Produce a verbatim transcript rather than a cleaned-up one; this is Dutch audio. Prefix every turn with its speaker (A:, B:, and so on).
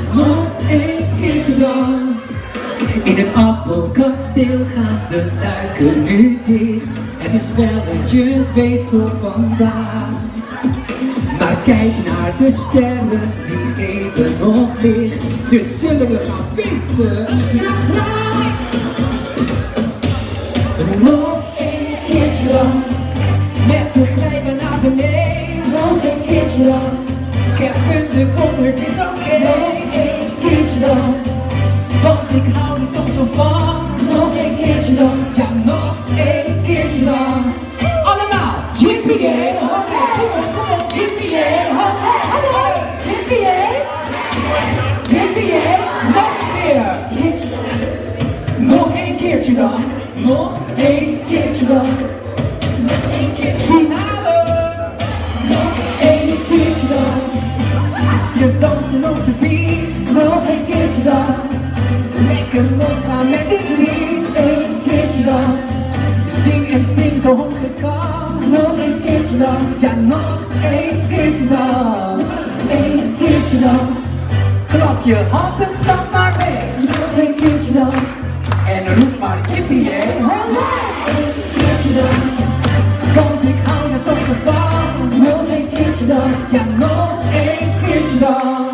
A: nog een keertje dan. In het Appelkasteel gaan de luiken nu dicht. Het is spelletjesfeest voor vandaag. Maar kijk naar de sterren die even nog licht. Dus zullen we gaan feesten. Nog een keertje dan. Met de glijbaan naar beneden. Nog een keertje dan. Capfun de Bongerd is oké. Okay. Nog een keertje dan. Want ik hou er toch zo van. Nog een keertje dan. Ja, nog een keertje dan. Allemaal. Yippie Yee Olé. Kom op, kom op. Yippie Yee Olé. Yippie Yee. Yippie Yee. Nog weer. Nog een keertje dan. Nog een keertje dan. Nog een keertje. Finale. Nog een keertje dan. Je dansen op de beat. Nog een keertje dan. Lekker losgaan met dit lied. Een keertje dan. Zing en spring zo hoog ik kan. Nog een keertje dan. Ja, nog een keertje dan. Een keertje dan. Klap je hand en stap maar mee. Nog een keertje dan. En roep maar Yippie Yee Olé. Een keertje dan. Want ik hou er toch zo van. Nog een keertje dan. Ja, nog een keertje dan.